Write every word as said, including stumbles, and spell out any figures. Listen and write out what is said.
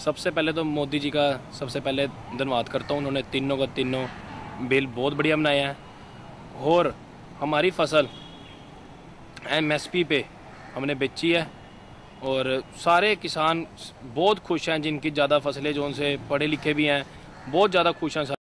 सबसे पहले तो मोदी जी का सबसे पहले धन्यवाद करता हूँ, उन्होंने तीनों का तीनों बिल बहुत बढ़िया बनाए हैं। और हमारी फसल एमएसपी पे हमने बेची है और सारे किसान बहुत खुश हैं, जिनकी ज़्यादा फसलें जो उनसे पढ़े लिखे भी हैं बहुत ज़्यादा खुश हैं।